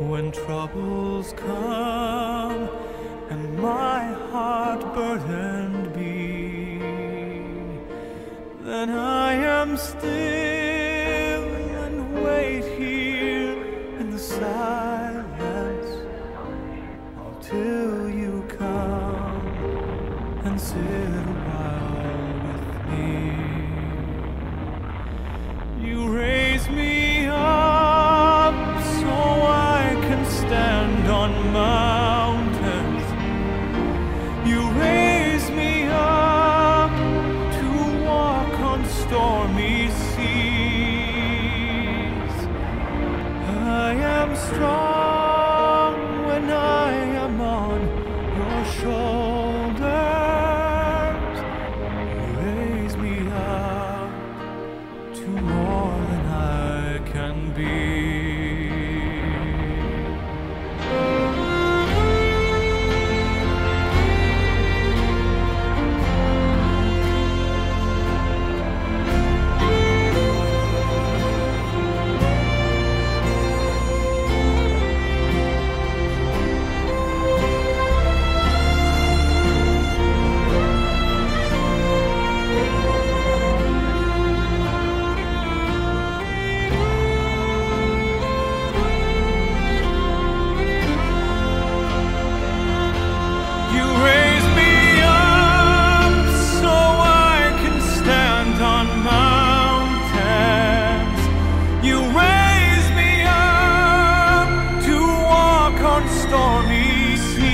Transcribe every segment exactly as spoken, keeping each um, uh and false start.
when troubles come and my heart burdened be, then I am still and wait here in the silence until you come and sit a while with me. You raise me up so I can stand on mountains. You raise me up to walk on stormy seas. I am strong when I am on your shoulders. You raise me up to more than I can be. Stormy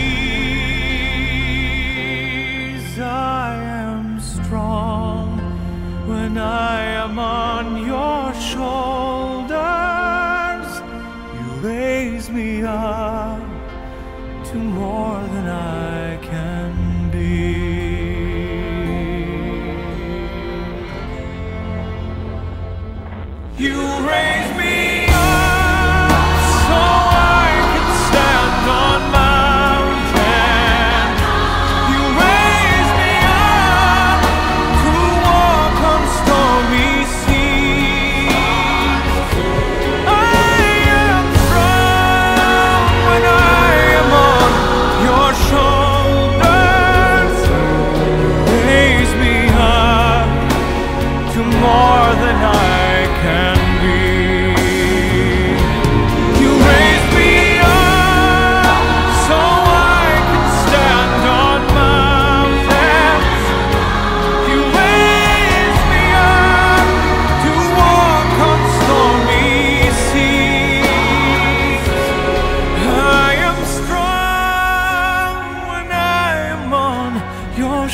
seas, I am strong when I am on your shoulders. You raise me up to more than I can be. You raise me more than I can be. You raise me up so I can stand on mountains. You raise me up to walk on stormy seas. I am strong when I am on your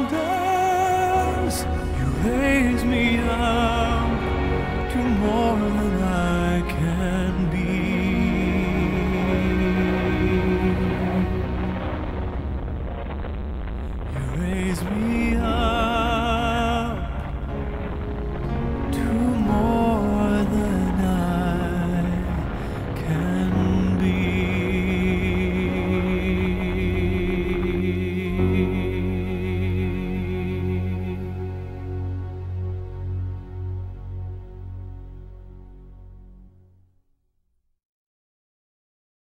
shoulders. Raise me up to more